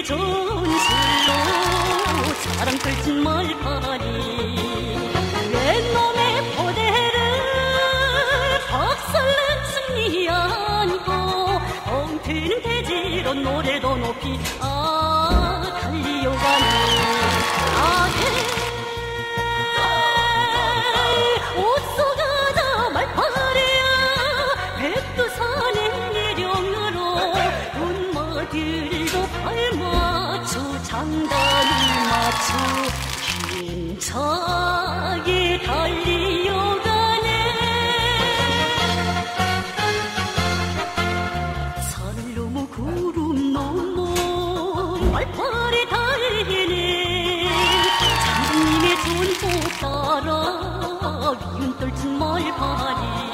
전술로 사랑 떨친 말파리 외놈의 포대를 박살낸 승리 안고 엉트는 대지로 노래도 높이 달려가네 옷 쏘가자 말파리야 백두산의 미령으로 운마들도 발맞춰 장단을 맞춰 힘차게 달려가네 산을 넘어 구름 넘어 말파리 달리네 장군님의 전보 따라 미운 떨친 말파리